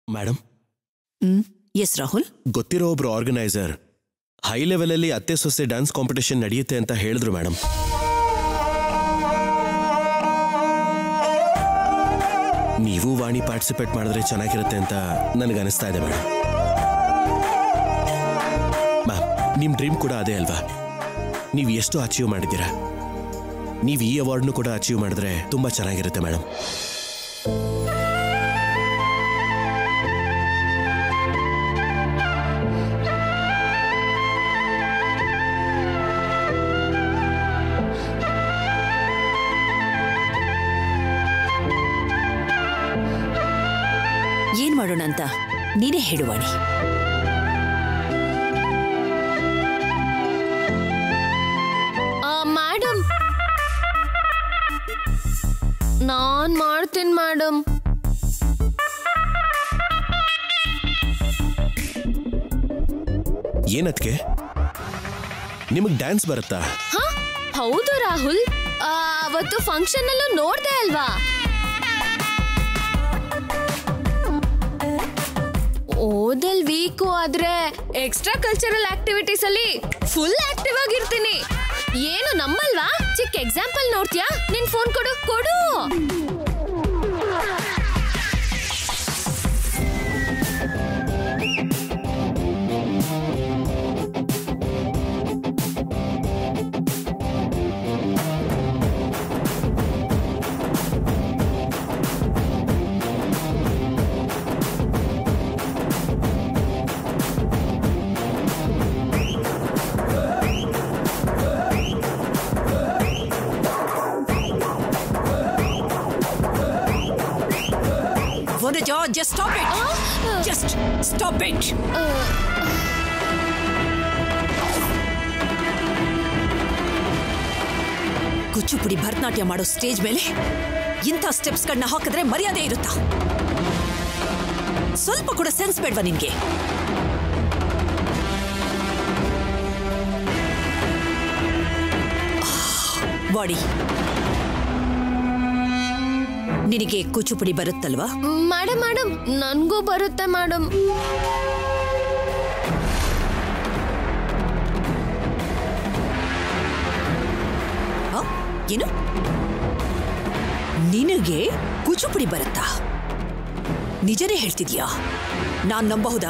Madam. S Rahul. ಗೊತ್ತಿರೋ ಒಬ್ರು organiser high ಲೆವೆಲಲ್ಲಿ ಅತ್ತೆ ಸೊಸೆ ಡ್ಯಾನ್ಸ್ ಕಾಂಪಿಟೇಷನ್ ನಡೆಯುತ್ತೆ ಅಂತ ಹೇಳಿದ್ರು ಮೇಡಮ್. ನೀವು ವಾಣಿ ಪಾರ್ಟಿಸಿಪೇಟ್ ಮಾಡಿದ್ರೆ ಚೆನ್ನಾಗಿರುತ್ತೆ ಅಂತ ನನಗನ್ನಿಸ್ತಾ ಇದೆ ಮೇಡಮ್. ಮ್ಯಾಮ್, ನಿಮ್ಮ ಡ್ರೀಮ್ ಕೂಡ ಅದೇ ಅಲ್ವಾ? ನೀವು ಎಷ್ಟು ಅಚೀವ್ ಮಾಡಿದ್ದೀರಾ, ನೀವು ಈ ಅವಾರ್ಡ್ನು ಕೂಡ ಅಚೀವ್ ಮಾಡಿದ್ರೆ ತುಂಬ ಚೆನ್ನಾಗಿರುತ್ತೆ ಮೇಡಮ್. ಏನ್ ಮಾಡೋಣ ಅಂತ ನೀನೇ ಹೇಳುವಾಣಿ. ಮೇಡಮ್, ನಾನ್ ಮಾಡ್ತೀನಿ ಮೇಡಮ್. ಏನದ್ಕೆ? ನಿಮಗ್ ಡ್ಯಾನ್ಸ್ ಬರುತ್ತಾ? ಹೌದು ರಾಹುಲ್, ಅವತ್ತು ಫಂಕ್ಷನ್ ಅಲ್ಲೂ ನೋಡ್ದೆ ಅಲ್ವಾ? ಓದಲ್ ವೀಕು ಆದ್ರೆ ಎಕ್ಸ್ಟ್ರಾ ಕಲ್ಚರಲ್ ಆಕ್ಟಿವಿಟೀಸ್ ಅಲ್ಲಿ ಫುಲ್ ಆಕ್ಟಿವ್ ಆಗಿರ್ತೀನಿ. ಏನು ನಮ್ಮಲ್ವಾ? ಚಿಕ್ಕ ಎಕ್ಸಾಂಪಲ್ ನೋಡ್ತೀಯಾ? ನಿನ್ ಫೋನ್ ಕೊಡು ಕೊಡು. Just stop it. Just stop it. Kuchipudi Bharatanatyam ಮಾಡೋ ಸ್ಟೇಜ್ ಮೇಲೆ ಇಂಥ ಸ್ಟೆಪ್ಸ್ ಗಳನ್ನ ಹಾಕಿದ್ರೆ ಮರ್ಯಾದೆ ಇರುತ್ತಾ? ಸ್ವಲ್ಪ ಕೂಡ ಸೆನ್ಸ್ ಬೇಡ್ವಾ ನಿನ್ಗೆ? ಬಾಡಿ, ನಿನಗೆ ಕೂಚುಪುಡಿ ಬರುತ್ತಲ್ವಾ? ಮೇಡಮ್, ನನ್ಗೂ ಬರುತ್ತೆ ಮೇಡಮ್. ಏನು? ನಿನಗೆ ಕೂಚುಪುಡಿ ಬರುತ್ತಾ? ನಿಜನೇ ಹೇಳ್ತಿದ್ಯಾ? ನಾನ್ ನಂಬಹುದಾ?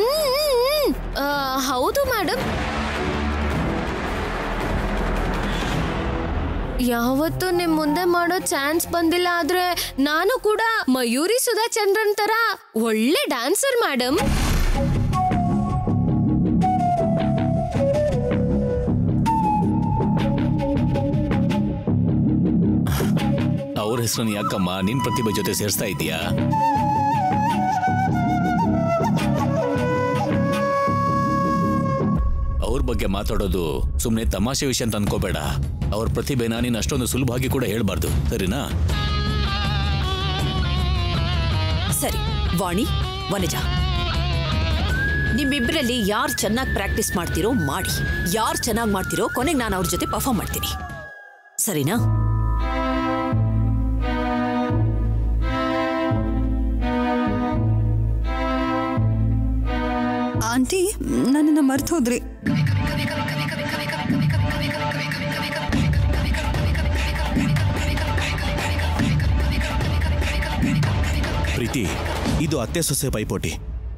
ಹೌದು ಮೇಡಮ್. ಯಾವತ್ತೂ ನಿಮ್ ಮುಂದೆ ಮಾಡೋ ಚಾನ್ಸ್ ಬಂದಿಲ್ಲ. ಆದ್ರೆ ನಾನು ಕೂಡ ಮಯೂರಿ ಸುಧಾ ಚಂದ್ರನ್ ತರ ಒಳ್ಳೆ ಡ್ಯಾನ್ಸರ್ ಮೇಡಮ್. ಅವ್ರ ಹೆಸರನ್ನು ಯಾಕಮ್ಮ ನಿನ್ ಪ್ರತಿಭೆ ಜೊತೆ ಸೇರಿಸ್ತಾ ಇದೀಯಾ? ಅವ್ರ ಬಗ್ಗೆ ಮಾತಾಡೋದು ಸುಮ್ನೆ ತಮಾಷೆ ವಿಷಯ ಅಂತ ಅನ್ಕೋಬೇಡ. ಅವ್ರ ಪ್ರತಿಭೆನ ನೀನು ಅಷ್ಟೊಂದು ಸುಲಭವಾಗಿ ಕೂಡ ಹೇಳ್ಬಾರ್ದು, ಸರಿನಾ? ಸರಿ ವಾಣಿ, ವನಜ, ನಿಮ್ಮಿಬ್ಬರಲ್ಲಿ ಯಾರು ಚೆನ್ನಾಗಿ ಪ್ರಾಕ್ಟೀಸ್ ಮಾಡ್ತಿರೋ ಮಾಡಿ, ಯಾರು ಚೆನ್ನಾಗಿ ಮಾಡ್ತಿರೋ ಕೊನೆಗೆ ನಾನು ಅವ್ರ ಜೊತೆ ಪರ್ಫಾರ್ಮ್ ಮಾಡ್ತೀನಿ, ಸರಿನಾ? ಆಂಟಿ, ನನ್ನನ್ನು ಮರ್ತು ಹೋದ್ರಿ. ಪ್ರೀತಿ, ಇದು ಅತ್ತೆ ಸೊಸೆ ಪೈಪೋಟಿ.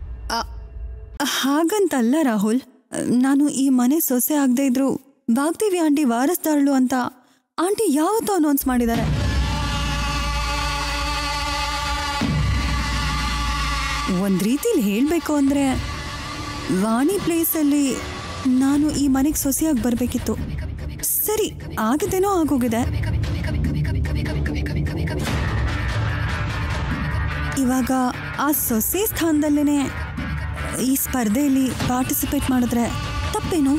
ಹಾಗಂತಲ್ಲ ರಾಹುಲ್, ನಾನು ಈ ಮನೆ ಸೊಸೆ ಆಗದೆ ಇದ್ರು ವಾಗ್ದೇವಿ ಆಂಟಿ ವಾರಸ್ದಾರಳು ಅಂತ ಆಂಟಿ ಯಾವತ್ತೂ ಅನೌನ್ಸ್ ಮಾಡಿದ್ದಾರೆ. ಒಂದ್ ರೀತಿಲಿ ಹೇಳ್ಬೇಕು ಅಂದ್ರೆ ವಾಣಿ ಪ್ಲೇಸಲ್ಲಿ ನಾನು ಈ ಮನೆಗೆ ಸೊಸೆಯಾಗಿ ಬರಬೇಕಿತ್ತು. ಸರಿ, ಆಗಿದ್ದೇನೋ ಆಗೋಗಿದೆ. ಇವಾಗ ಆ ಸೊಸೆ ಸ್ಥಾನದಲ್ಲೇನೆ ಈ ಸ್ಪರ್ಧೆಯಲ್ಲಿ ಪಾರ್ಟಿಸಿಪೇಟ್ ಮಾಡಿದ್ರೆ ತಪ್ಪೇನು?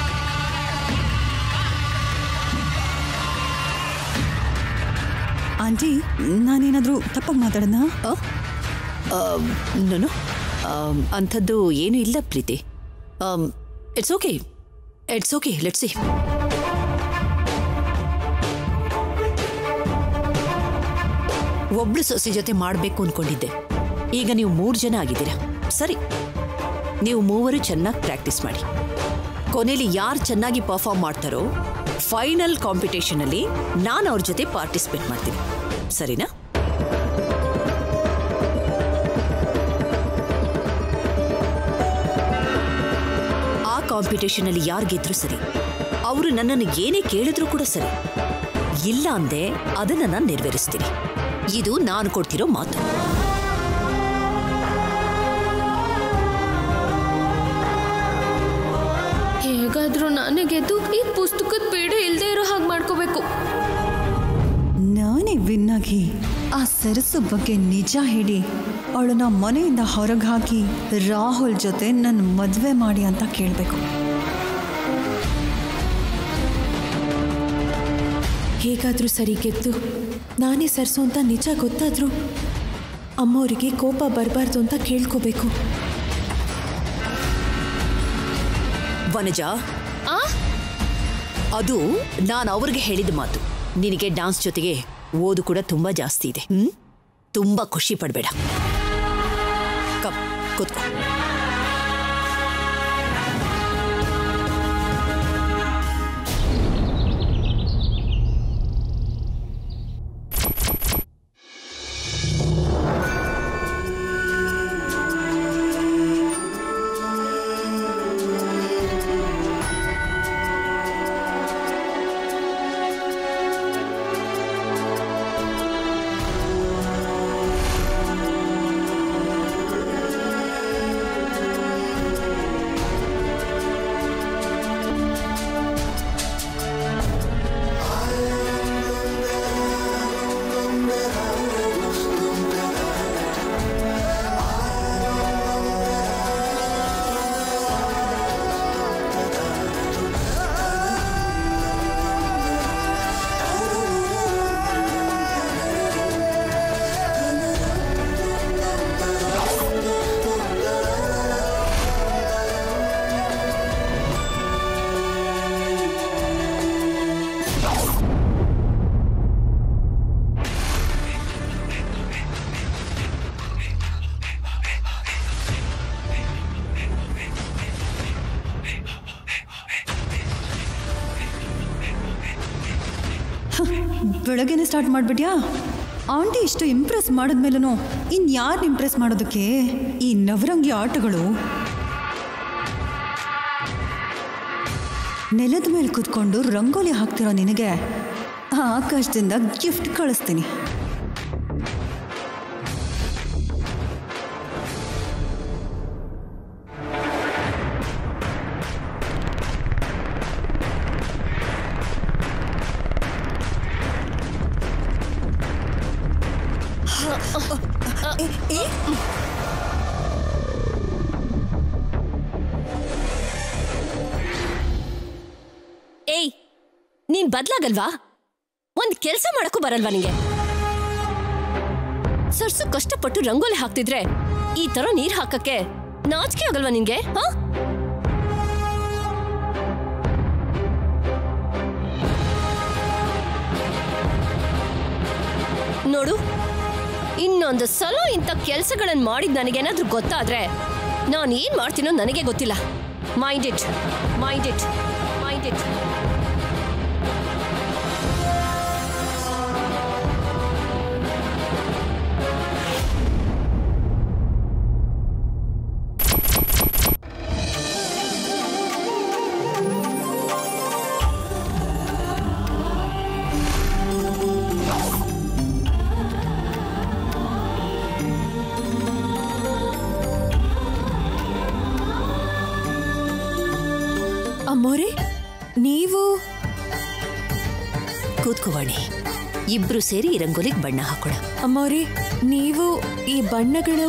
ಆಂಟಿ, ನಾನೇನಾದರೂ ತಪ್ಪಾಗಿ ಮಾತಾಡೋಣ? ನಾನು ಅಂಥದ್ದು ಏನೂ ಇಲ್ಲ Preethi. It's okay, it's okay, let's see. ಒಬ್ಳು ಸೊಸೆ ಜೊತೆ ಮಾಡಬೇಕು ಅಂದ್ಕೊಂಡಿದ್ದೆ, ಈಗ ನೀವು 3 ಜನ ಆಗಿದ್ದೀರಾ. ಸರಿ, ನೀವು 3 ಚೆನ್ನಾಗಿ ಪ್ರಾಕ್ಟೀಸ್ ಮಾಡಿ. ಕೊನೆಯಲ್ಲಿ ಯಾರು ಚೆನ್ನಾಗಿ ಪರ್ಫಾರ್ಮ್ ಮಾಡ್ತಾರೋ ಫೈನಲ್ ಕಾಂಪಿಟೇಷನ್ ಅಲ್ಲಿ ನಾನು ಅವ್ರ ಜೊತೆ ಪಾರ್ಟಿಸಿಪೇಟ್ ಮಾಡ್ತೀನಿ. ಸರಿನಾ? ಆ ಕಾಂಪಿಟೇಷನ್ ಅಲ್ಲಿ ಯಾರು ಗೆದ್ರು ಸರಿ, ಅವರು ನನ್ನನ್ನು ಏನೇ ಕೇಳಿದ್ರು ಕೂಡ ಸರಿ, ಇಲ್ಲ ಅಂದೆ ಅದನ್ನ ನಾನು ನೆರವೇರಿಸ್ತೀನಿ. ಇದು ನಾನು ಕೊಡ್ತಿರೋ ಮಾತು. ಹೇಗಾದ್ರೂ ನಾನೇ ಗೆದ್ದು ಈ ಪುಸ್ತಕದ ಪೀಡೆ ಇಲ್ದೇ ಇರೋ ಹಾಗೆ ಮಾಡ್ಕೋಬೇಕು. ನಾನೇ ವಿನ್ನಾಗಿ ಆ ಸರಸು ಬಗ್ಗೆ ನಿಜ ಹೇಳಿ ಅವಳನ್ನ ಮನೆಯಿಂದ ಹೊರಗೆ ಹಾಕಿ ರಾಹುಲ್ ಜೊತೆ ನನ್ನ ಮದುವೆ ಮಾಡಿ ಅಂತ ಕೇಳಬೇಕು. ಹೇಗಾದ್ರೂ ಸರಿ ಗೆದ್ದು ನಾನೇ ಸರ್ಸು ಅಂತ ನಿಜ ಗೊತ್ತಾದ್ರೂ ಅಮ್ಮವರಿಗೆ ಕೋಪ ಬರಬಾರ್ದು ಅಂತ ಕೇಳ್ಕೋಬೇಕು. ವನಜಾ, ಅದು ನಾನು ಅವ್ರಿಗೆ ಹೇಳಿದ ಮಾತು. ನಿನಗೆ ಡಾನ್ಸ್ ಜೊತೆಗೆ ಓದು ಕೂಡ ತುಂಬಾ ಜಾಸ್ತಿ ಇದೆ. ತುಂಬಾ ಖುಷಿ ಪಡಬೇಡ. ಕೂತ್ಕೋ. ಬೆಳಗ್ಗೆನೆ ಸ್ಟಾರ್ಟ್ ಮಾಡಿಬಿಟ್ಯಾ? ಆಂಟಿ ಇಷ್ಟು ಇಂಪ್ರೆಸ್ ಮಾಡಿದ್ಮೇಲೂ ಇನ್ಯಾರು ಇಂಪ್ರೆಸ್ ಮಾಡೋದಕ್ಕೆ ಈ ನವರಂಗಿ ಆಟಗಳು? ನೆಲದ ಮೇಲೆ ಕೂತ್ಕೊಂಡು ರಂಗೋಲಿ ಹಾಕ್ತಿರೋ ನಿನಗೆ ಆಕಾಶದಿಂದ ಗಿಫ್ಟ್ ಕಳಿಸ್ತೀನಿ. ಏಯ್, ನೀನ್ ಬದ್ಲಾಗಲ್ವಾ? ಒಂದ್ ಕೆಲ್ಸ ಮಾಡಕ್ಕೂ ಬರಲ್ವಾ ನಿಂಗೆ? ಸರ್ಸು ಕಷ್ಟಪಟ್ಟು ರಂಗೋಲಿ ಹಾಕ್ತಿದ್ರೆ ಈ ತರ ನೀರ್ ಹಾಕಕ್ಕೆ ನಾಚಿಕೆ ಆಗಲ್ವಾ ನಿಂಗೆ? ನೋಡು, ಇನ್ನೊಂದು ಸಲ ಇಂಥ ಕೆಲ್ಸಗಳನ್ನ ಮಾಡಿದ್ ನನಗೇನಾದ್ರೂ ಗೊತ್ತಾದ್ರೆ ನಾನು ಏನ್ ಮಾಡ್ತೀನೋ ನನಗೆ ಗೊತ್ತಿಲ್ಲ. Mind it, mind it, mind it. ಅಮ್ಮೋರೆ, ನೀವು ಕೂತ್ಕೋವಾಣಿ. ಇಬ್ರು ಸೇರಿ ಈ ರಂಗೋಲಿಗೆ ಬಣ್ಣ ಹಾಕೋಣ. ಅಮ್ಮೋರೆ, ನೀವು ಈ ಬಣ್ಣಗಳು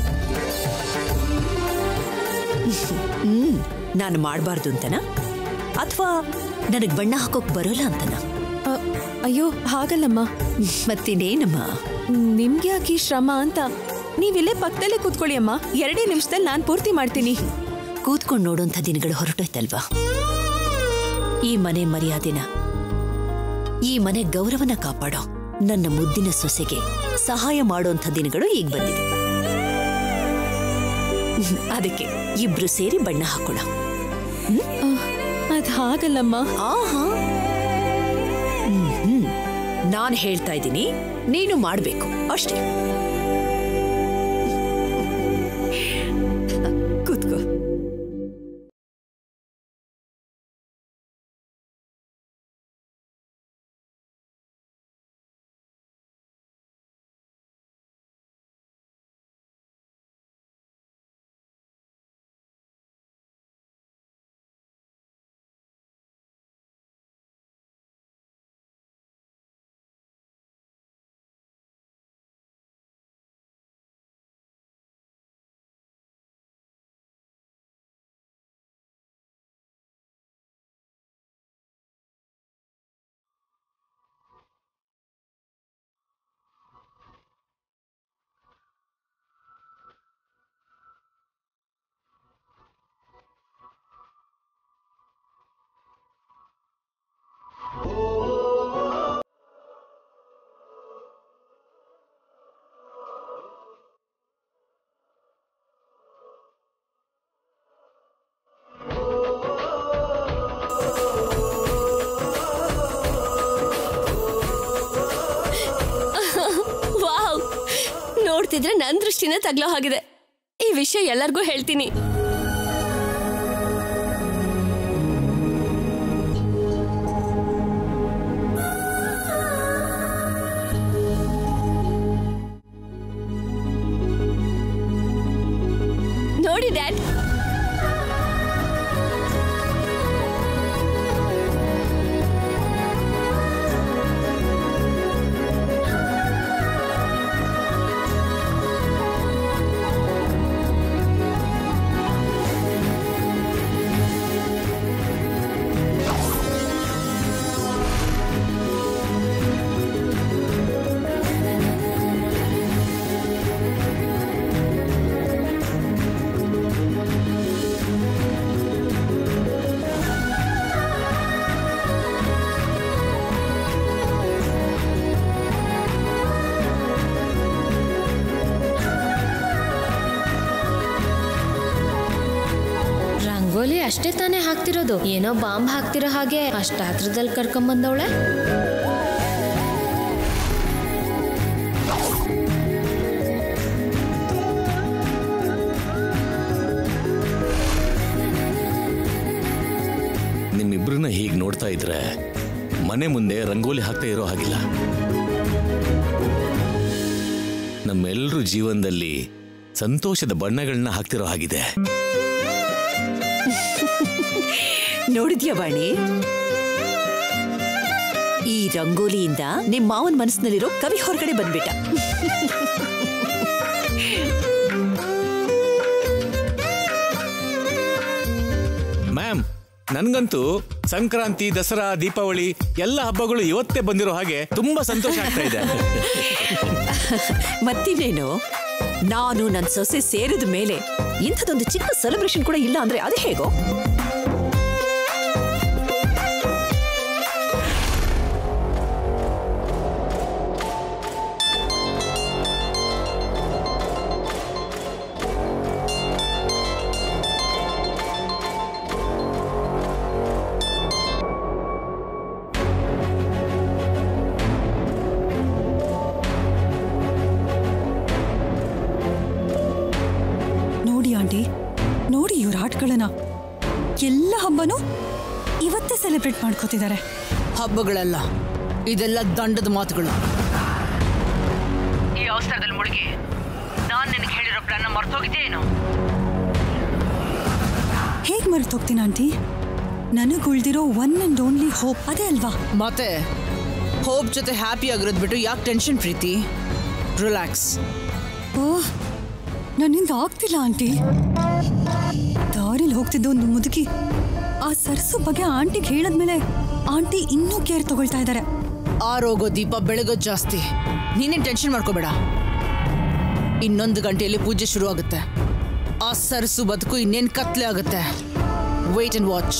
ನಾನು ಮಾಡಬಾರ್ದು ಅಂತನಾ, ಅಥವಾ ನನಗೆ ಬಣ್ಣ ಹಾಕೋಕ್ ಬರೋಲ್ಲ ಅಂತನಾ? ಅಯ್ಯೋ ಹಾಗಲ್ಲಮ್ಮ. ಮತ್ತಿನ್ನೇನಮ್ಮ, ನಿಮ್ಗೆ ಯಾಕೆ ಶ್ರಮ ಅಂತ ನೀವಿಲ್ಲೇ ಪಕ್ಕದಲ್ಲೇ ಕೂತ್ಕೊಳ್ಳಿ ಅಮ್ಮ. 2 ನಿಮಿಷದಲ್ಲಿ ನಾನು ಪೂರ್ತಿ ಮಾಡ್ತೀನಿ. ಕೂತ್ಕೊಂಡು ನೋಡುವಂಥ ದಿನಗಳು ಹೊರಟೋಯ್ತಲ್ವಾ? ಈ ಮನೆ ಮರ್ಯಾದೆನ, ಈ ಮನೆ ಗೌರವನ ಕಾಪಾಡೋ ನನ್ನ ಮುದ್ದಿನ ಸೊಸೆಗೆ ಸಹಾಯ ಮಾಡೋಂಥ ದಿನಗಳು ಈಗ ಬಂದಿದೆ. ಅದಕ್ಕೆ ಇಬ್ರು ಸೇರಿ ಬಣ್ಣ ಹಾಕೋಣ. ಅದ್ ಹಾಗಲ್ಲಮ್ಮ. ನಾನು ಹೇಳ್ತಾ ಇದ್ದೀನಿ, ನೀನು ಮಾಡ್ಬೇಕು ಅಷ್ಟೇ. ಕೂತ್ಕೋ. ನೋಡ್ತಿದ್ರೆ ನನ್ ದೃಷ್ಟಿನ ತಗ್ಲೋ ಹಾಗಿದೆ. ಈ ವಿಷಯ ಎಲ್ಲರಿಗೂ ಹೇಳ್ತೀನಿ. ನೋಡಿ ಡ್ಯಾಡ್, ರಂಗೋಲಿ ಅಷ್ಟೇ ತಾನೇ ಹಾಕ್ತಿರೋದು, ಏನೋ ಬಾಂಬ್ ಹಾಕ್ತಿರೋ ಹಾಗೆ ಅಷ್ಟ ಹತ್ರದಲ್ಲಿ ಕರ್ಕೊಂಬಂದವಳೆ. ನಿಮ್ಮಿಬ್ರನ್ನ ಹೀಗೆ ನೋಡ್ತಾ ಇದ್ರೆ ಮನೆ ಮುಂದೆ ರಂಗೋಲಿ ಹಾಕ್ತಾ ಇರೋ ಹಾಗಿಲ್ಲ. ನಮ್ಮೆಲ್ಲರೂ ಜೀವನದಲ್ಲಿ ಸಂತೋಷದ ಬಣ್ಣಗಳನ್ನ ಹಾಕ್ತಿರೋ ಹಾಗಿದೆ. ನೋಡಿದ್ಯಾ ವಾಣಿ, ಈ ರಂಗೋಲಿಯಿಂದ ನಿಮ್ ಮಾವನ್ ಮನಸ್ಸಿನಲ್ಲಿರೋ ಕವಿ ಹೊರಗಡೆ ಬಂದ್ಬಿಟ್ಟ. ಮ್ಯಾಮ್, ನನ್ಗಂತೂ ಸಂಕ್ರಾಂತಿ, ದಸರಾ, ದೀಪಾವಳಿ ಎಲ್ಲ ಹಬ್ಬಗಳು ಇವತ್ತೇ ಬಂದಿರೋ ಹಾಗೆ ತುಂಬಾ ಸಂತೋಷ ಆಗ್ತಾ ಇದೆ. ಮತ್ತಿನ್ನೇನು, ನಾನು ನನ್ನ ಸೊಸೆ ಸೇರಿದ ಮೇಲೆ ಇಂಥದೊಂದು ಚಿಕ್ಕ ಸೆಲೆಬ್ರೇಷನ್ ಕೂಡ ಇಲ್ಲ ಅಂದ್ರೆ ಅದು ಹೇಗೋ. ನೋಡಿ ಇವ್ರ ಆಟಗಳನ್ನ, ಎಲ್ಲ ಹಬ್ಬನೂ ಇವತ್ತೇ ಸೆಲೆಬ್ರೇಟ್ ಮಾಡ್ಕೋತಿದ್ದಾರೆ. ಹಬ್ಬಗಳಲ್ಲ, ಇದೆಲ್ಲ ದಂಡದ ಮಾತುಗಳು. ಈ ಅವಸರದಲ್ಲಿ ಮುಳುಗಿ ನಾನ್ ನಿನಗೆ ಹೇಳಿರೋ ಪ್ಲಾನ್ ಮರ್ತೋಗಿದ್ದೇನು? ಹೇಗ್ ಮರ್ತೋಗ್ತೀನಿ ಆಂಟಿ? ನನಗ್ ಉಳ್ದಿರೋ ಒನ್ ಅಂಡ್ ಓನ್ಲಿ ಹೋಪ್ ಅದೇ ಅಲ್ವಾ? ಮತ್ತೆ ಹೋಪ್ ಜೊತೆ ಹ್ಯಾಪಿ ಆಗಿರೋದು ಬಿಟ್ಟು ಯಾಕೆ ಟೆನ್ಷನ್ ಪ್ರೀತಿ? ರಿಲ್ಯಾಕ್ಸ್. ಓಹ್, ನನ್ನಿಂದ ಆಗ್ತಿಲ್ಲ ಆಂಟಿ. ದಾರಿಲಿ ಹೋಗ್ತಿದ್ದ ಒಂದು ಮುದುಕಿ ಆ ಸರ್ಸು ಬಗ್ಗೆ ಆಂಟಿಗೆ ಹೇಳದ್ಮೇಲೆ ಆಂಟಿ ಇನ್ನೂ ಕೇರ್ ತಗೊಳ್ತಾ ಇದ್ದಾರೆ. ಆರೋಗೋ ದೀಪ ಬೆಳಗೋದು ಜಾಸ್ತಿ. ನೀನೇನ್ ಟೆನ್ಷನ್ ಮಾಡ್ಕೋಬೇಡ. ಇನ್ನೊಂದು ಗಂಟೆಯಲ್ಲಿ ಪೂಜೆ ಶುರು ಆಗುತ್ತೆ. ಆ ಸರ್ಸು ಬದುಕು ಇನ್ನೇನ್ ಕತ್ಲೆ ಆಗುತ್ತೆ. Wait and watch.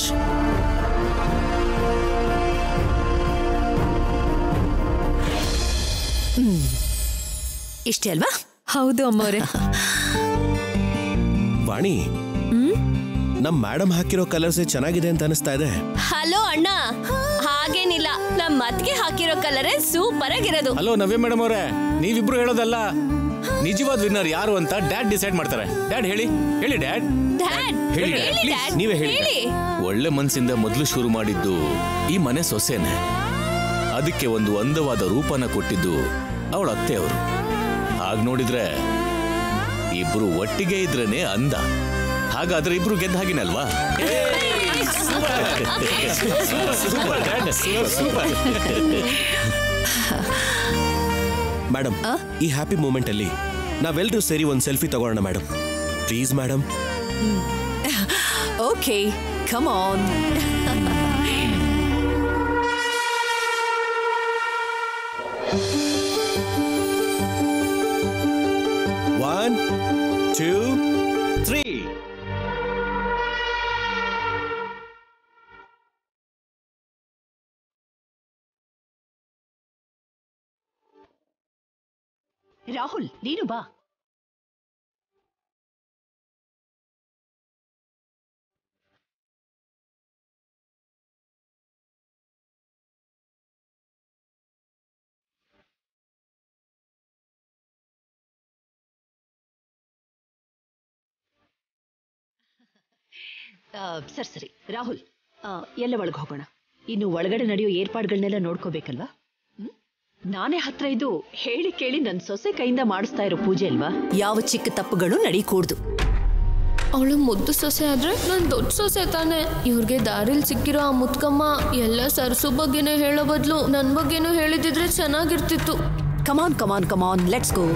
ಇಷ್ಟೇ ಅಲ್ವಾ? ಹೌದು ಅಮ್ಮವ್ರೆ. ವಾಣಿ, ನಮ್ ಮೇಡಮ್ ಹಾಕಿರೋ ಕಲರ್ಸೇ ಚೆನ್ನಾಗಿದೆ ಅಂತ ಅನಿಸ್ತಾ ಇದೆ. ಹಲೋ ಅಣ್ಣ, ಹಾಗೇನಿಲ್ಲ, ನಮ್ಮ ಅತ್ತಿಗೆ ಹಾಕಿರೋ ಕಲರೇ ಸೂಪರ್ ಆಗಿರೋದು. ಹಲೋ ನವ್ಯ ಮೇಡಮ್ ಅವರೇ, ನೀವಿಬ್ರು ಹೇಳೋದಲ್ಲ, ನಿಜವಾದ ವಿನ್ನರ್ ಯಾರು ಅಂತ ಡ್ಯಾಡ್ ಡಿಸೈಡ್ ಮಾಡ್ತಾರೆ. ಡ್ಯಾಡ್ ಹೇಳಿ ಡ್ಯಾಡ್. ನೀವೇ ಹೇಳಿ. ಒಳ್ಳೆ ಮನ್ಸಿಂದ ಮೊದಲು ಶುರು ಮಾಡಿದ್ದು ಈ ಮನೆ ಸೊಸೆನೆ. ಅದಕ್ಕೆ ಒಂದು ಅಂದವಾದ ರೂಪನ ಕೊಟ್ಟಿದ್ದು ಅವಳ ಅತ್ತೆ ಅವರು. ಹಾಗೆ ನೋಡಿದ್ರೆ ಇಬ್ರು ಒಟ್ಟಿಗೆ ಇದ್ರೇನೆ ಅಂದ. ಹಾಗಾದ್ರೆ ಇಬ್ರು ಗೆದ್ದ ಹಾಗಿನಲ್ವಾ? ಮೇಡಮ್, ಈ ಹ್ಯಾಪಿ ಮೂಮೆಂಟ್ ಅಲ್ಲಿ ನಾವೆಲ್ಲರೂ ಸೇರಿ ಒಂದು ಸೆಲ್ಫಿ ತಗೊಳ್ಳೋಣ madam. Please madam. Okay, come on. One, two, three. Rahul, ನೀನು ಬಾ. ಸರಿ ರಾಹುಲ್, ಎಲ್ಲ ಒಳಗೆ ಹೋಗೋಣ. ಇನ್ನು ಒಳಗಡೆ ನಡೆಯೋ ಏರ್ಪಾಡುಗಳನ್ನೆಲ್ಲ ನೋಡ್ಕೋಬೇಕಲ್ವಾ? ನಾನೇ ಹತ್ರ ಇದ್ದು ಹೇಳಿ ಕೇಳಿ ನನ್ನ ಸೊಸೆ ಕೈಯಿಂದ ಮಾಡಿಸ್ತಾ ಇರೋ ಪೂಜೆ ಅಲ್ವಾ? ಯಾವ ಚಿಕ್ಕ ತಪ್ಪುಗಳು ನಡೀಕೂಡ್ದು. ಅವಳು ಮುದ್ದು ಸೊಸೆ ಆದ್ರೆ ನಾನು ದೊಡ್ಡ ಸೊಸೆ ತಾನೆ. ಇವ್ರಿಗೆ ದಾರಿಲ್ ಸಿಕ್ಕಿರೋ ಆ ಮುತ್ಕಮ್ಮ ಎಲ್ಲ ಸರ್ಸು ಬಗ್ಗೆನೇ ಹೇಳೋ ಬದಲು ನನ್ನ ಬಗ್ಗೆನೂ ಹೇಳಿದಿದ್ರೆ ಚೆನ್ನಾಗಿರ್ತಿತ್ತು. Come on come on come on, let's go.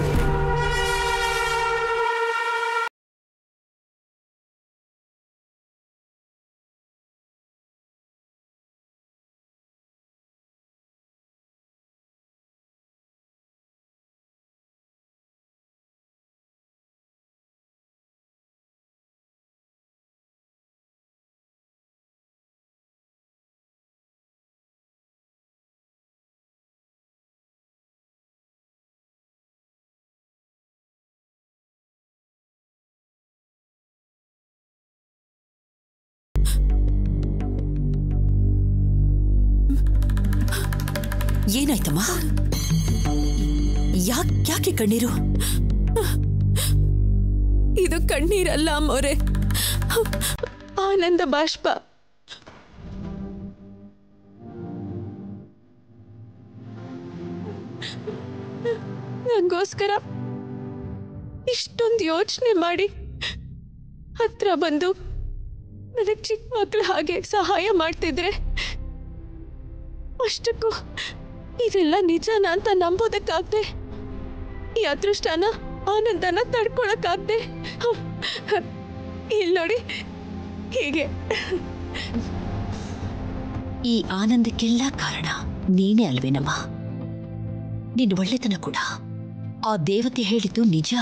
ಏನಾಯ್ತಮ್ಮ? ಯಾಕೆ ಕಣ್ಣೀರು? ಇದು ಕಣ್ಣೀರಲ್ಲ ಅಮ್ಮೋರೆ, ಆನಂದ ಬಾಷ್ಪ. ನಂಗೋಸ್ಕರ ಇಷ್ಟೊಂದು ಯೋಚನೆ ಮಾಡಿ ಹತ್ರ ಬಂದು ನನಗೆ ಚಿಕ್ಕ ಮಕ್ಕಳು ಹಾಗೆ ಸಹಾಯ ಮಾಡ್ತಿದ್ರೆ, ಅಷ್ಟಕ್ಕೂ ಇದೆಲ್ಲ ನಿಜಾನ ಅಂತ ನಂಬೋದಕ್ಕಾಗ್ದೆ, ಈ ಅದೃಷ್ಟನ ಆನಂದನ ತಡ್ಕೊಳಕ್ಕಾಗ್ದೆ. ಇಲ್ಲಿ ನೋಡಿ, ಹೀಗೆ. ಈ ಆನಂದಕ್ಕೆಲ್ಲ ಕಾರಣ ನೀನೇ ಅಲ್ವೇನಮ್ಮ? ನಿನ್ನ ಒಳ್ಳೆತನ ಕೂಡ ಆ ದೇವತೆ ಹೇಳಿದ್ದು ನಿಜ.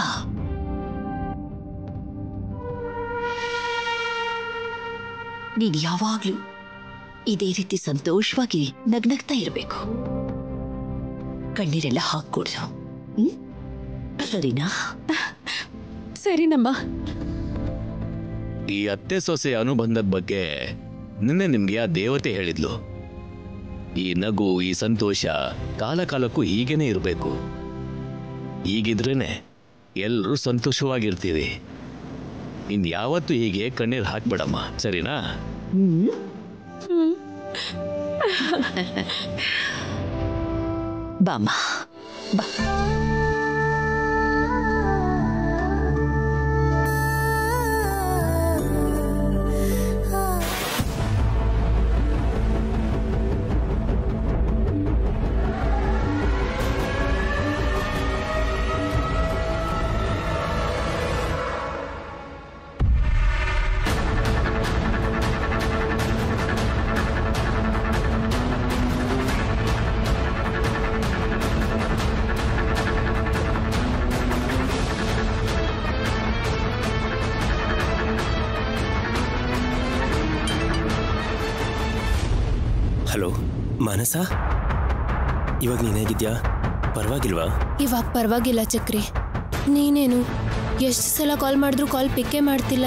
ನೀನು ಯಾವಾಗ್ಲೂ ಇದೇ ರೀತಿ ಸಂತೋಷವಾಗಿ ನಗ್ನಗ್ತಾ ಇರಬೇಕು. ಕಣ್ಣೀರೆಲ್ಲ ಹಾಕ್ಕೊಡ್ದು, ಸರಿನಾ? ಸರಿನಮ್ಮ. ಈ ಅತ್ತೆ ಸೊಸೆ ಅನುಬಂಧದ ಬಗ್ಗೆ ನಿನ್ನೆ ನಿಮ್ಗೆ ಆ ದೇವತೆ ಹೇಳಿದ್ಲು. ಈ ನಗು, ಈ ಸಂತೋಷ ಕಾಲ ಕಾಲಕ್ಕೂ ಹೀಗೇನೆ ಇರಬೇಕು. ಹೀಗಿದ್ರೇನೆ ಎಲ್ಲರೂ ಸಂತೋಷವಾಗಿರ್ತೀವಿ. ಇನ್ಯಾವತ್ತೂ ಹೀಗೆ ಕಣ್ಣೀರು ಹಾಕ್ಬೇಡಮ್ಮ, ಸರಿನಾ? ಬಾಮ್ಮ ಬಾ. ಹಲೋ ಮಾನಸ, ಇವಾಗ ನೀನ್ ಹೇಗಿದ್ಯಾ? ಪರವಾಗಿಲ್ವಾ? ಇವಾಗ ಪರವಾಗಿಲ್ಲ ಚಕ್ರಿ. ನೀನೇನು ಎಷ್ಟು ಸಲ ಕಾಲ್ ಮಾಡಿದ್ರು ಕಾಲ್ ಪಿಕ್ಕೇ ಮಾಡ್ತಿಲ್ಲ.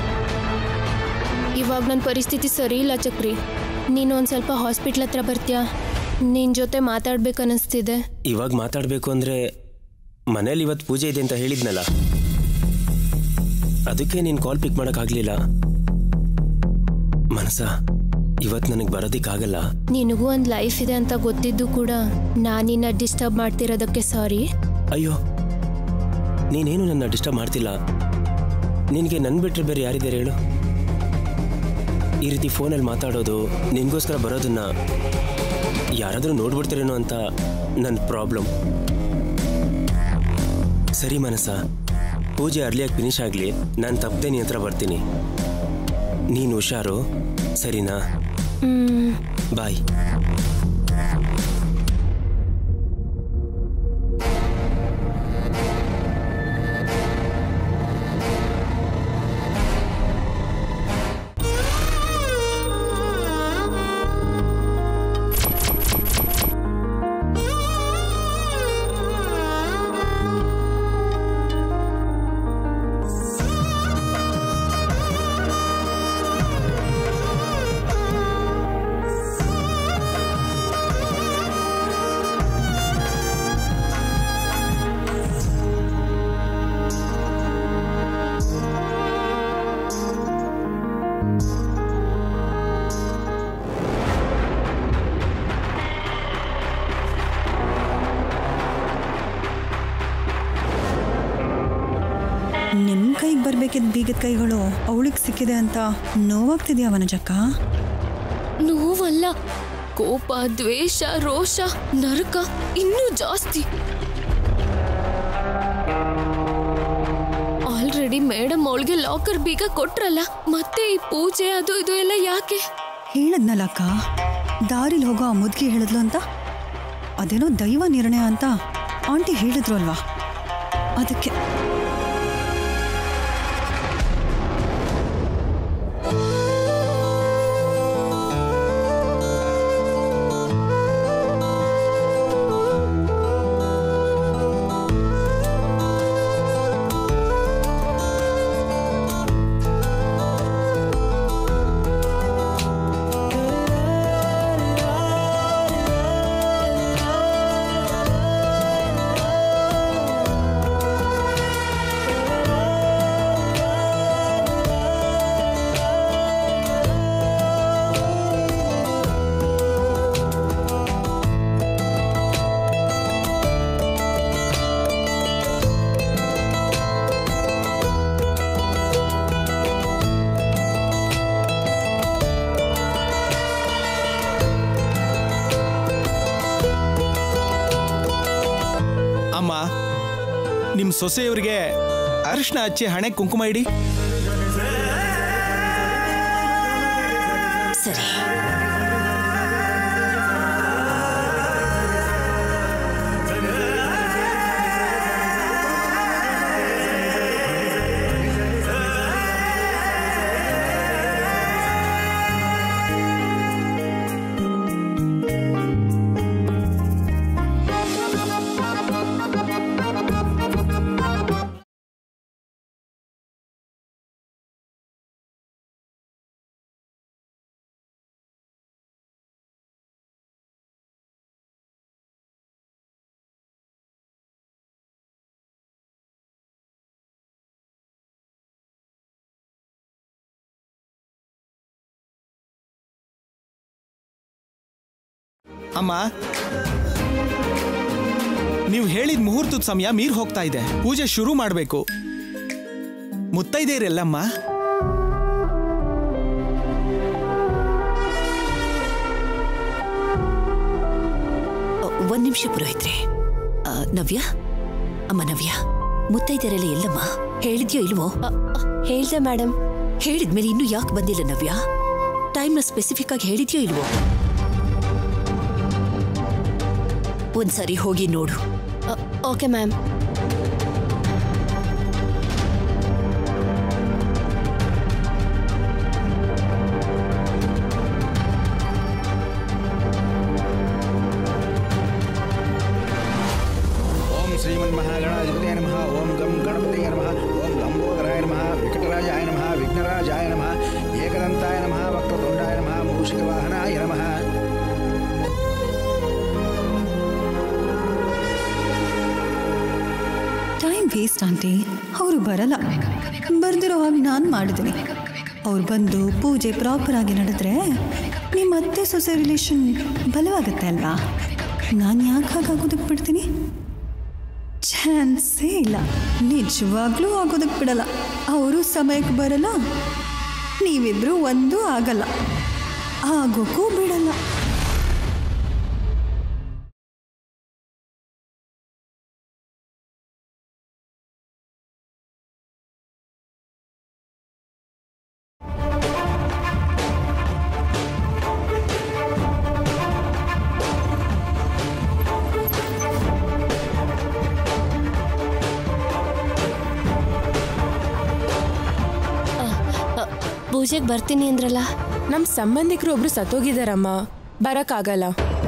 ಇವಾಗ ನನ್ನ ಪರಿಸ್ಥಿತಿ ಸರಿ ಇಲ್ಲ ಚಕ್ರಿ. ನೀನು ಒಂದು ಸ್ವಲ್ಪ ಹಾಸ್ಪಿಟ್ಲ್ ಹತ್ರ ಬರ್ತೀಯಾ? ನಿನ್ನ ಜೊತೆ ಮಾತಾಡ್ಬೇಕನ್ನಿಸ್ತಿದೆ. ಇವಾಗ ಮಾತಾಡಬೇಕು ಅಂದರೆ ಮನೇಲಿ ಇವತ್ತು ಪೂಜೆ ಇದೆ ಅಂತ ಹೇಳಿದ್ನಲ್ಲ, ಅದಕ್ಕೆ ನೀನು ಕಾಲ್ ಪಿಕ್ ಮಾಡೋಕ್ಕಾಗಲಿಲ್ಲ. ಮನಸ, ಇವತ್ತು ನನಗೆ ಬರೋದಕ್ಕಾಗಲ್ಲ. ನಿನಗೂ ಒಂದು ಲೈಫ್ ಇದೆ ಅಂತ ಗೊತ್ತಿದ್ದು ಕೂಡ ನಾನಿನ್ನ ಡಿಸ್ಟರ್ಬ್ ಮಾಡ್ತಿರೋದಕ್ಕೆ ಸಾರಿ. ಅಯ್ಯೋ, ನೀನೇನು ನನ್ನ ಡಿಸ್ಟರ್ಬ್ ಮಾಡ್ತಿಲ್ಲ. ನಿನಗೆ ನನ್ನ ಬಿಟ್ಟರೆ ಬೇರೆ ಯಾರಿದ್ದಾರೆ ಹೇಳು? ಈ ರೀತಿ ಫೋನಲ್ಲಿ ಮಾತಾಡೋದು, ನಿನಗೋಸ್ಕರ ಬರೋದನ್ನ ಯಾರಾದರೂ ನೋಡ್ಬಿಡ್ತಾರೇನೋ ಅಂತ ನನ್ನ ಪ್ರಾಬ್ಲಮ್. ಸರಿ ಮನಸ, ಪೂಜೆ ಅರ್ಲಿಯಾಗಿ ಫಿನಿಶ್ ಆಗಲಿ, ನಾನು ತಪ್ಪದೆ ನಿನ್ನ ಹತ್ರ ಬರ್ತೀನಿ. ನೀನು ಹುಷಾರು, ಸರಿನಾ? ಬಾಯ್. ನಿಮ್ಮ ಕೈಗೆ ಬರ್ಬೇಕಿದ್ದ ಬೀಗದ ಕೈಗಳು ಅವಳಿಗೆ ಸಿಕ್ಕಿದೆ ಅಂತ ನೋವಾಗ್ತಿದ್ಯಾ ವನಜಕ್ಕ? ನೋವಲ್ಲ, ಕೋಪ, ದ್ವೇಷ, ರೋಷ, ನರಕ ಇನ್ನೂ ಜಾಸ್ತಿ. ಆಲ್ರೆಡಿ ಮೇಡಮ್ ಅವಳಿಗೆ ಲಾಕರ್ ಬೀಗ ಕೊಟ್ರಲ್ಲ, ಮತ್ತೆ ಈ ಪೂಜೆ ಅದು ಇದು ಎಲ್ಲ ಯಾಕೆ? ಹೇಳದ್ನಲ್ಲಕ್ಕ, ದಾರಿಲಿ ಹೋಗೋ ಆ ಮುದುಕಿ ಹೇಳಿದ್ಲು ಅಂತ. ಅದೇನೋ ದೈವ ನಿರ್ಣಯ ಅಂತ ಆಂಟಿ ಹೇಳಿದ್ರು ಅಲ್ವಾ, ಅದಕ್ಕೆ. ಅಮ್ಮ, ನಿಮ್ಮ ಸೊಸೆಯವರಿಗೆ ಅರಿಶಿನ ಹಚ್ಚಿ ಹಣೆ ಕುಂಕುಮ ಇಡಿ. ಸರಿ. ಅಮ್ಮ, ನೀವು ಹೇಳಿದ ಮುಹೂರ್ತದ ಸಮಯ ಮೀರ್ ಹೋಗ್ತಾ ಇದೆ. ಪೂಜೆ ಶುರು ಮಾಡಬೇಕು. ಮುತ್ತೈದೇರೆಲ್ಲಮ್ಮ? ಒಂದ್ ನಿಮಿಷ ಪುರೋಹಿತ್ರೆ. ನವ್ಯ, ಅಮ್ಮ ನವ್ಯ, ಮುತ್ತೈದೆರೆಲ್ಲ ಎಲ್ಲಮ್ಮ? ಹೇಳಿದ್ಯೋ ಇಲ್ವೋ? ಹೇಳ್ದೆ ಮೇಡಮ್. ಹೇಳಿದ್ಮೇಲೆ ಇನ್ನೂ ಯಾಕೆ ಬಂದಿಲ್ಲ ನವ್ಯ? ಟೈಮ್ನ ಸ್ಪೆಸಿಫಿಕ್ ಆಗಿ ಹೇಳಿದ್ಯೋ ಇಲ್ವೋ? ಒಂದ್ಸರಿ ಹೋಗಿ ನೋಡು. Okay ma'am. ಓಂ ಶ್ರೀಮನ್ಮಹಾಗಣಾಧಿಪತಿಯೇ ನಮಃ. ಓಂ ಗಂ ಗಣಪತಿಯೇ ನಮಃ. ರಿಕ್ವೆಸ್ಟ್ ಆಂಟಿ, ಅವರು ಬರಲ್ಲ. ಬರ್ದಿರೋ ಹಾಗೆ ನಾನು ಮಾಡಿದ್ದೀನಿ. ಅವ್ರು ಬಂದು ಪೂಜೆ ಪ್ರಾಪರ್ ಆಗಿ ನಡೆದ್ರೆ ನಿಮ್ಮ ಅತ್ತೆ ಸೊಸೆ ರಿಲೇಷನ್ ಬಲವಾಗುತ್ತೆ ಅಲ್ವಾ? ನಾನು ಯಾಕೆ ಹಾಗಾಗೋದಕ್ಕೆ ಬಿಡ್ತೀನಿ? ಚಾನ್ಸೇ ಇಲ್ಲ. ನಿಜವಾಗ್ಲೂ ಆಗೋದಕ್ಕೆ ಬಿಡಲ್ಲ. ಅವರು ಸಮಯಕ್ಕೆ ಬರಲ್ಲ, ನೀವಿಬ್ರು ಒಂದೂ ಆಗಲ್ಲ, ಆಗೋಕ್ಕೂ ಬಿಡಲ್ಲ. ಪೂಜೆಗೆ ಬರ್ತೀನಿ ಅಂದ್ರಲ್ಲ? ನಮ್ಮ ಸಂಬಂಧಿಕರು ಒಬ್ರು ಸತ್ತೋಗಿದಾರಮ್ಮ, ಬರಕ್ಕಾಗಲ್ಲ.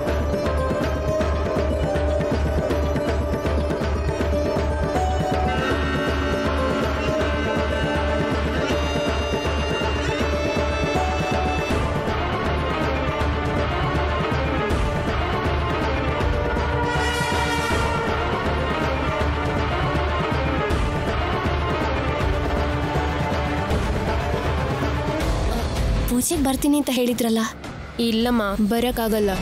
ಪೂಜೆಗೆ ಬರ್ತೀನಿ ಅಂತ ಹೇಳಿದ್ರಲ್ಲ? ಇಲ್ಲಮ್ಮ, ಬರಕ್ಕಾಗಲ್ಲ.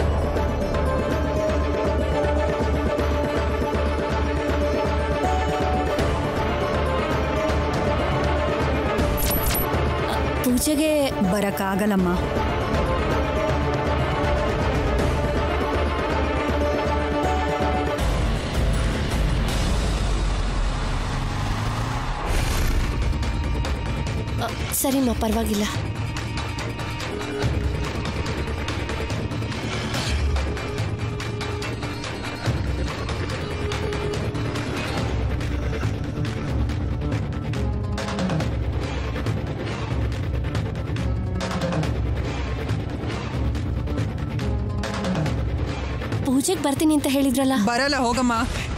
ಪೂಜೆಗೆ ಬರಕ್ಕಾಗಲ್ಲಮ್ಮ. ಸರಿಮ್ಮ, ಪರವಾಗಿಲ್ಲ. ಪೂಜೆಗೆ ಬರ್ತೀನಿ ಅಂತ ಹೇಳಿದ್ರಲ್ಲ? ಬರಲ್ಲ, ಹೋಗಮ್ಮ.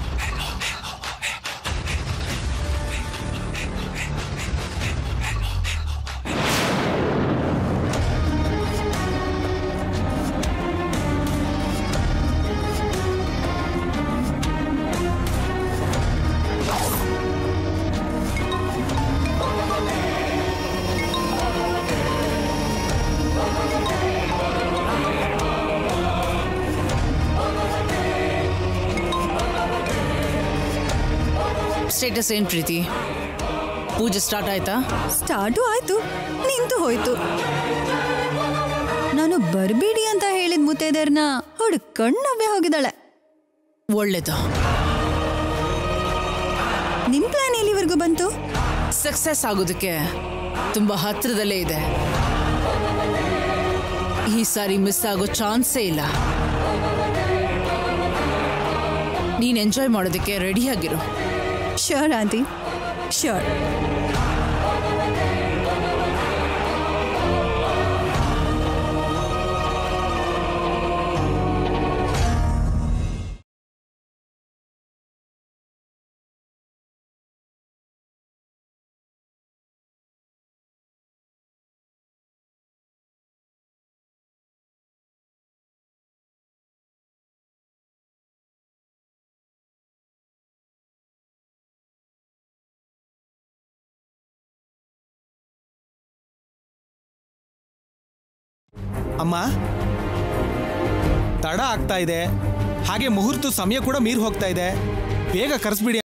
ಸ್ಟೇಟಸ್ ಏನ್ ಪ್ರೀತಿ? ಪೂಜೆ ಸ್ಟಾರ್ಟ್ ಆಯ್ತಾ? ಸ್ಟಾರ್ಟು ಆಯ್ತು, ನಿಂತು ಹೋಯ್ತು. ನಾನು ಬರ್ಬೇಡಿ ಅಂತ ಹೇಳಿದ ಮುತ್ತೈದೆಯರ್ನ ಹುಡ್ಕೊಂಡು ನವ್ಯ ಹೋಗಿದ್ದಾಳೆ. ಒಳ್ಳೇದು. ನಿಮ್ ಪ್ಲಾನ್ ಎಲ್ಲಿವರೆಗೂ ಬಂತು? ಸಕ್ಸಸ್ ಆಗೋದಕ್ಕೆ ತುಂಬಾ ಹತ್ರದಲ್ಲೇ ಇದೆ. ಈ ಸಾರಿ ಮಿಸ್ ಆಗೋ ಚಾನ್ಸೇ ಇಲ್ಲ. ನೀನ್ ಎಂಜಾಯ್ ಮಾಡೋದಕ್ಕೆ ರೆಡಿ ಆಗಿರು. Sure aunty, sure. ಅಮ್ಮ, ತಡ ಆಗ್ತಾ ಇದೆ, ಹಾಗೆ ಮುಹೂರ್ತ ಸಮಯ ಕೂಡ ಮೀರಿ ಹೋಗ್ತಾ ಇದೆ. ಬೇಗ ಕರೆಸ್ಬಿಡಿ.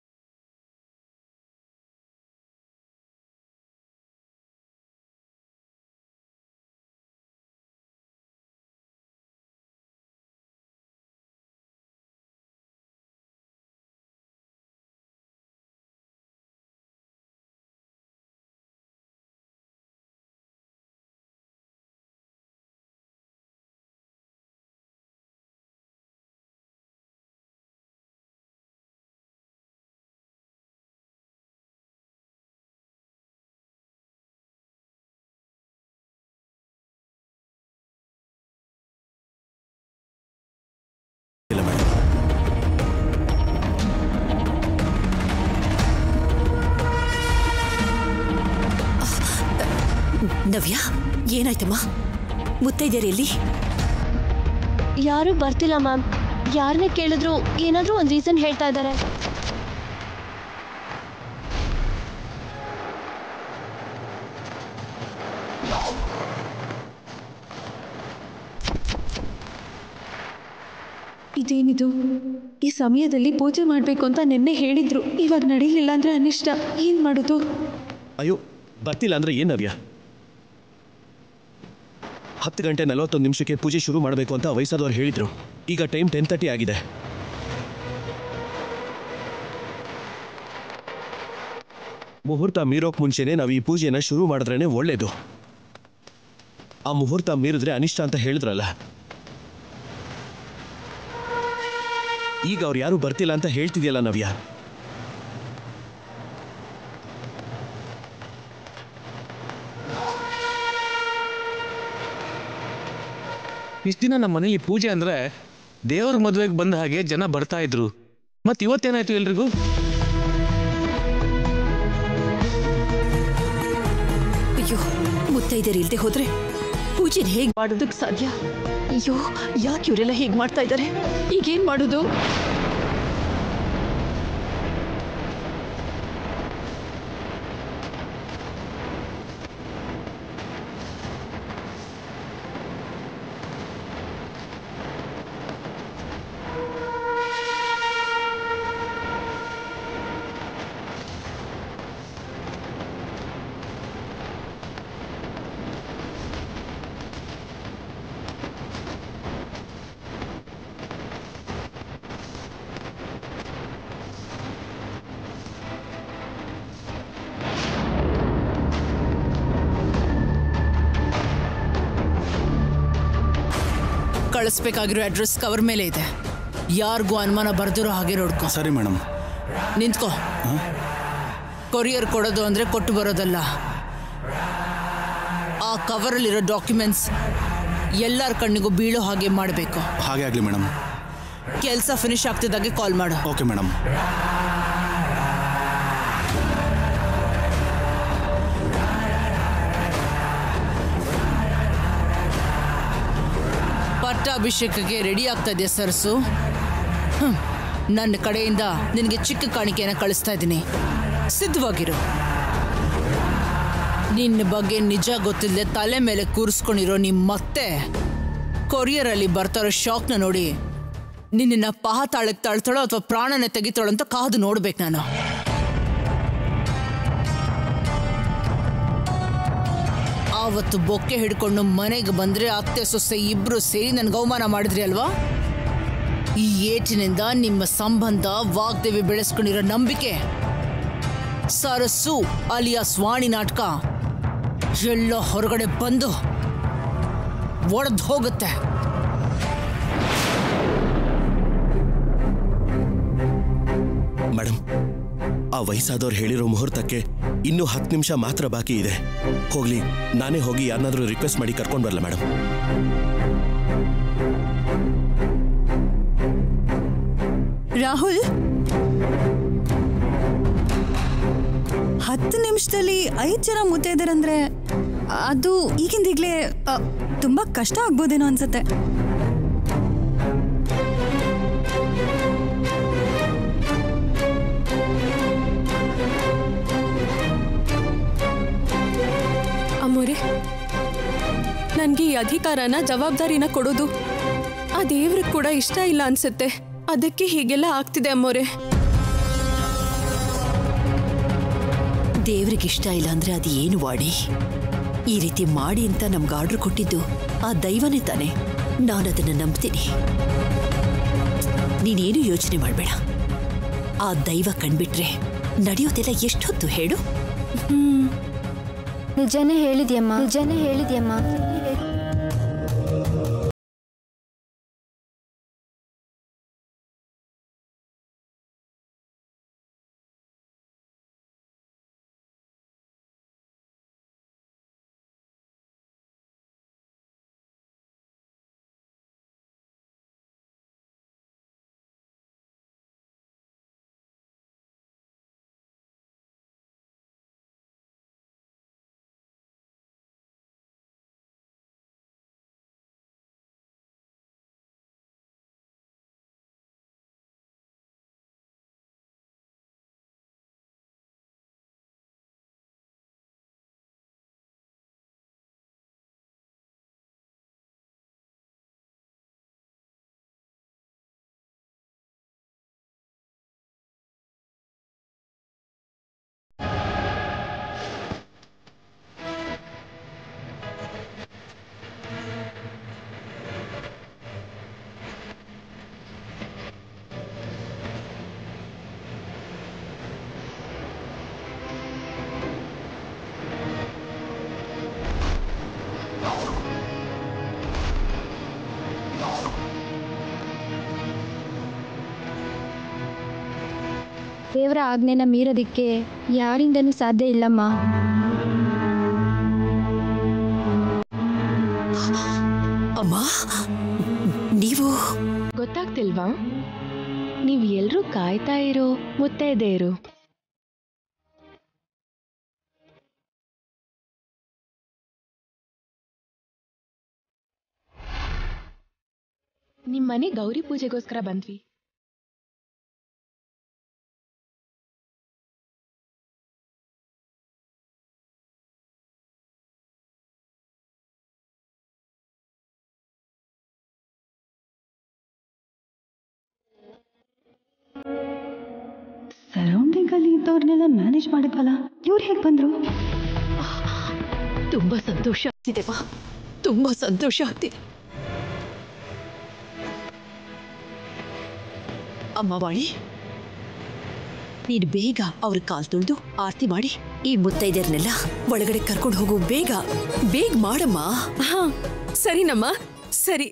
ನವ್ಯ, ಏನಾಯ್ತಮ್ಮ? ಮುತ್ತೈದೆಯರಲ್ಲಿ ಯಾರೂ ಬರ್ತಿಲ್ಲ ಮ್ಯಾಮ್. ಯಾರನ್ನೇ ಕೇಳಿದ್ರು ಏನಾದರೂ ಒಂದು ರೀಸನ್ ಹೇಳ್ತಾ ಇದ್ದಾರೆ. ಇದೇನಿದು? ಈ ಸಮಯದಲ್ಲಿ ಪೂಜೆ ಮಾಡಬೇಕು ಅಂತ ನಿನ್ನೆ ಹೇಳಿದ್ರು, ಇವಾಗ ನಡೆಯಲಿಲ್ಲ ಅಂದ್ರೆ ಅನಿಷ್ಟ. ಏನ್ ಮಾಡೋದು? ಅಯ್ಯೋ, ಬರ್ತಿಲ್ಲ ಅಂದ್ರೆ ಏನು ನವ್ಯ? 10:41 ಪೂಜೆ ಶುರು ಮಾಡಬೇಕು ಅಂತ ವಯಸ್ಸಾದವ್ರು ಹೇಳಿದ್ರು. ಈಗ ಟೈಮ್ 10:30 ಆಗಿದೆ. ಮುಹೂರ್ತ ಮೀರೋಕ್ ಮುಂಚೆನೆ ನಾವು ಈ ಪೂಜೆನ ಶುರು ಮಾಡಿದ್ರೇನೆ ಒಳ್ಳೇದು. ಆ ಮುಹೂರ್ತ ಮೀರಿದ್ರೆ ಅನಿಷ್ಟ ಅಂತ ಹೇಳಿದ್ರಲ್ಲ, ಈಗ ಅವ್ರು ಯಾರು ಬರ್ತಿಲ್ಲ ಅಂತ ಹೇಳ್ತಿದ್ಯಲ್ಲ ನವ್ಯ. ಇಷ್ಟು ದಿನ ನಮ್ಮ ಮನೇಲಿ ಪೂಜೆ ಅಂದ್ರೆ ದೇವ್ರ ಮದುವೆಗೆ ಬಂದ ಹಾಗೆ ಜನ ಬರ್ತಾ ಇದ್ರು. ಮತ್ತೆ ಇವತ್ತೇನಾಯ್ತು ಎಲ್ರಿಗೂ? ಅಯ್ಯೋ, ಮುತ್ತೈದೆಯರು ಇಲ್ದೆ ಹೋದ್ರೆ ಪೂಜೆನ ಹೇಗೆ ಮಾಡೋದಕ್ಕೆ ಸಾಧ್ಯ? ಅಯ್ಯೋ, ಯಾಕೆ ಇವರೆಲ್ಲ ಹೇಗೆ ಮಾಡ್ತಾ ಇದ್ದಾರೆ? ಈಗೇನ್ ಮಾಡೋದು? ಕಳಿಸ್ಬೇಕಾಗಿರೋ ಅಡ್ರೆಸ್ ಕವರ್ ಮೇಲೆ ಇದೆ. ಯಾರಿಗೂ ಅನುಮಾನ ಬರ್ದಿರೋ ಹಾಗೆ ನೋಡ್ಕೊ. ಸರಿ ಮೇಡಮ್. ನಿಂತ್ಕೋ. ಕೊರಿಯರ್ ಕೊಡೋದು ಅಂದ್ರೆ ಕೊಟ್ಟು ಬರೋದಲ್ಲ. ಆ ಕವರಲ್ಲಿರೋ ಡಾಕ್ಯುಮೆಂಟ್ಸ್ ಎಲ್ಲರ ಕಣ್ಣಿಗೂ ಬೀಳೋ ಹಾಗೆ ಮಾಡಬೇಕು. ಹಾಗೆ ಆಗಲಿ ಮೇಡಮ್. ಕೆಲಸ ಫಿನಿಶ್ ಆಗ್ತಿದ್ದಾಗೆ ಕಾಲ್ ಮಾಡು. Okay madam. ಪಟ್ಟಾಭಿಷೇಕಕ್ಕೆ ರೆಡಿ ಆಗ್ತಾ ಇದೆಯಾ ಸರಸು? ನನ್ನ ಕಡೆಯಿಂದ ನಿನಗೆ ಚಿಕ್ಕ ಕಾಣಿಕೆಯನ್ನು ಕಳಿಸ್ತಾ ಇದ್ದೀನಿ, ಸಿದ್ಧವಾಗಿರು. ನಿನ್ನ ಬಗ್ಗೆ ನಿಜ ಗೊತ್ತಿಲ್ಲದೆ ತಲೆ ಮೇಲೆ ಕೂರಿಸ್ಕೊಂಡಿರೋ ಮತ್ತೆ ಕೊರಿಯರಲ್ಲಿ ಬರ್ತಾರೋ ಶಾಕ್ನ ನೋಡಿ ನಿನ್ನ ಪಾತಾಳಕ್ಕೆ ತಳ್ತಾಳೋ ಅಥವಾ ಪ್ರಾಣನ ತೆಗಿತಾಳೋ ಅಂತ ಕಾದು ನೋಡ್ಬೇಕು ನಾನು. ಆವತ್ತು ಬೊಕ್ಕೆ ಹಿಡ್ಕೊಂಡು ಮನೆಗೆ ಬಂದ್ರೆ ಅತ್ತೆ ಸೊಸೆ ಇಬ್ರು ಸೇರಿ ನನ್ಗೆ ಅವಮಾನ ಮಾಡಿದ್ರಿ ಅಲ್ವಾ? ಈ ಏಟಿನಿಂದ ನಿಮ್ಮ ಸಂಬಂಧ ವಾಗ್ದೇವಿ ಬೆಳೆಸ್ಕೊಂಡಿರೋ ನಂಬಿಕೆ ಸರಸು ಅಲಿಯಾಸ್ ವಾಣಿ ನಾಟಕ ಎಲ್ಲ ಹೊರಗಡೆ ಬಂದು ಒಡೆದು ಹೋಗುತ್ತೆ. ಮೇಡಮ್, ಆ ವಯಸ್ಸಾದವ್ರು ಹೇಳಿರೋ ಮುಹೂರ್ತಕ್ಕೆ ಇನ್ನೂ 10 ನಿಮಿಷ ಮಾತ್ರ ಬಾಕಿ ಇದೆ. ಹೋಗ್ಲಿ, ನಾನೇ ಹೋಗಿ ಯಾರನ್ನಾದ್ರೂ ರಿಕ್ವೆಸ್ಟ್ ಮಾಡಿ ಕರ್ಕೊಂಡು ಬರಲ್ಲ ಮೇಡಮ್. ರಾಹುಲ್, 10 ನಿಮಿಷದಲ್ಲಿ 5 ಜನ ಮುತ್ತೈದರಂದ್ರೆ ಅದು ಈಗಿಂದೀಗ್ಲೇ ತುಂಬಾ ಕಷ್ಟ ಆಗ್ಬೋದೇನೋ ಅನ್ಸತ್ತೆ. ಅಮ್ಮೋರೆ, ನನಗೆ ಈ ಅಧಿಕಾರನ ಜವಾಬ್ದಾರಿನ ಕೊಡೋದು ಆ ದೇವ್ರಿಗೆ ಕೂಡ ಇಷ್ಟ ಇಲ್ಲ ಅನ್ಸುತ್ತೆ. ಅದಕ್ಕೆ ಹೀಗೆಲ್ಲ ಆಗ್ತಿದೆ ಅಮ್ಮೋರೆ. ದೇವ್ರಿಗೆ ಇಷ್ಟ ಇಲ್ಲ ಅಂದ್ರೆ ಅದು ಏನು ವಾಡಿ? ಈ ರೀತಿ ಮಾಡಿ ಅಂತ ನಮ್ಗೆ ಆರ್ಡರ್ ಕೊಟ್ಟಿದ್ದು ಆ ದೈವನೇ ತಾನೆ. ನಾನು ಅದನ್ನು ನಂಬ್ತೀನಿ. ನೀನೇನು ಯೋಚನೆ ಮಾಡಬೇಡ. ಆ ದೈವ ಕಂಡ್ಬಿಟ್ರೆ ನಡೆಯೋದೆಲ್ಲ ಎಷ್ಟೊತ್ತು ಹೇಳು? ನಿಜನೇ ಹೇಳಿದ್ಯಮ್ಮ. ದೇವರ ಆಜ್ಞೆನ ಮೀರೋದಕ್ಕೆ ಯಾರಿಂದನೂ ಸಾಧ್ಯ ಇಲ್ಲಮ್ಮ. ಅಮ್ಮ, ನೀವು ಗೊತ್ತಾಗ್ತಿಲ್ವಾ? ನೀವು ಎಲ್ಲರೂ ಕಾಯ್ತಾ ಇರೋ ಮುತ್ತೈದೆಯರು. ನಿಮ್ಮನೆ ಗೌರಿ ಪೂಜೆಗೋಸ್ಕರ ಬಂದ್ವಿ. ಸರೌಂಡಿಂಗ್ ಅಲ್ಲಿ ಇದ್ದವ್ರನ್ನೆಲ್ಲ ಮ್ಯಾನೇಜ್ ಮಾಡಿದ್ವಲ್ಲ, ಇವ್ರು ಹೇಗೆ ಬಂದ್ರು? ತುಂಬಾ ಸಂತೋಷ ಆಗ್ತಿದೆವಾ, ತುಂಬಾ ಸಂತೋಷ ಆಗ್ತಿದೆ. ಅಮ್ಮ ವಾಣಿ, ನೀನು ಬೇಗ ಅವ್ರ ಕಾಲ್ ತುಳಿದು ಆರತಿ ಮಾಡಿ ಈ ಮುತ್ತೈದೆಯರನ್ನೆಲ್ಲ ಒಳಗಡೆ ಕರ್ಕೊಂಡು ಹೋಗು. ಬೇಗ ಬೇಗ ಮಾಡಮ್ಮ. ಹಾ ಸರಿನಮ್ಮ, ಸರಿ.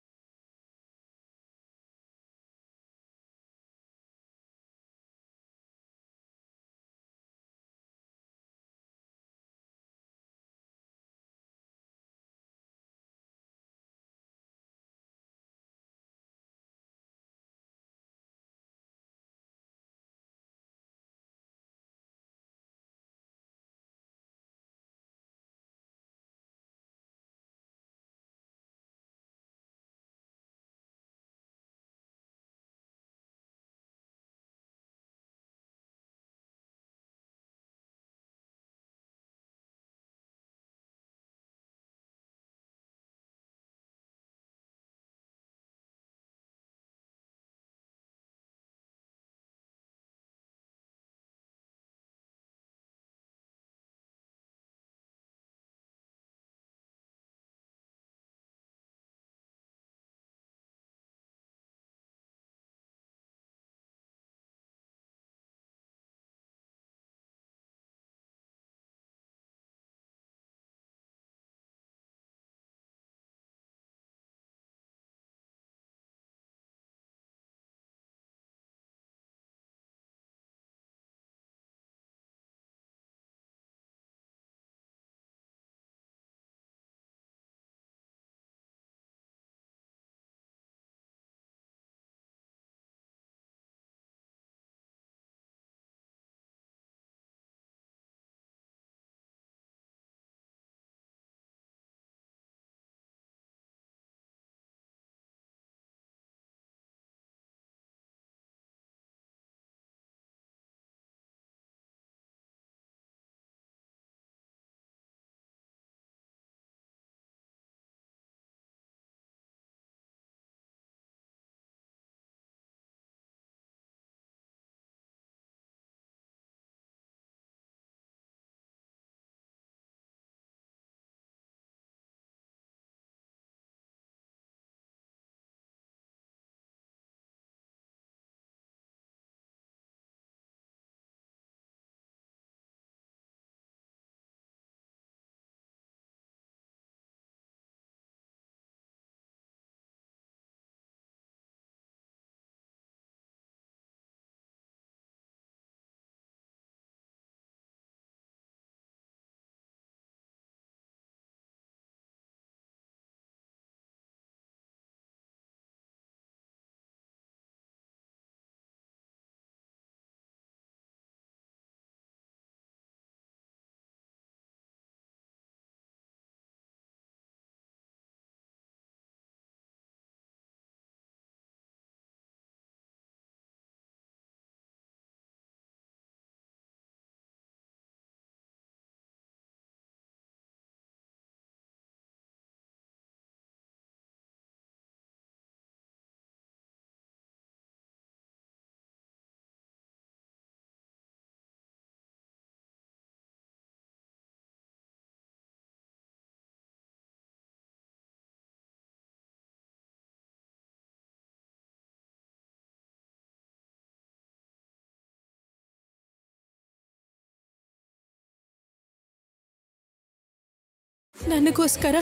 ನನಗೋಸ್ಕರ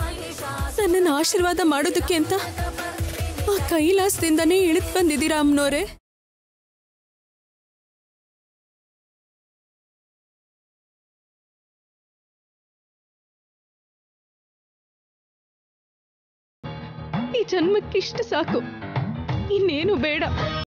ನನ್ನನ್ನು ಆಶೀರ್ವಾದ ಮಾಡೋದಕ್ಕೆ ಅಂತ ಆ ಕೈಲಾಸದಿಂದನೇ ಇಳಿದು ಬಂದಿದ್ದೀರಾ ಅಮ್ಮನೋರೆ. ಈ ಜನ್ಮಕ್ಕಿಷ್ಟು ಸಾಕು, ಇನ್ನೇನು ಬೇಡ.